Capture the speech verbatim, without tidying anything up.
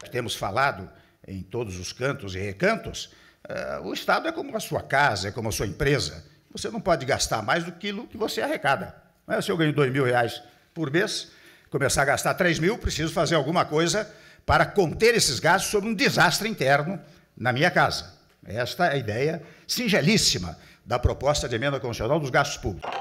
que temos falado em todos os cantos e recantos, uh, o Estado é como a sua casa, é como a sua empresa. Você não pode gastar mais do que aquilo que você arrecada. Mas se eu ganho dois mil reais por mês, começar a gastar três mil, preciso fazer alguma coisa para conter esses gastos sobre um desastre interno na minha casa. Esta é a ideia singelíssima da proposta de emenda constitucional dos gastos públicos.